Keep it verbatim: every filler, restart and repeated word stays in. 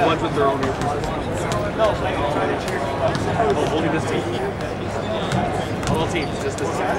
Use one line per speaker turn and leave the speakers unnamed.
ones with their own earphones. Oh, only this team. All teams, just this team.